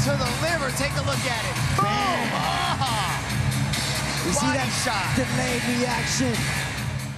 to the liver. Take a look at it. Boom! You see that shot. delayed reaction?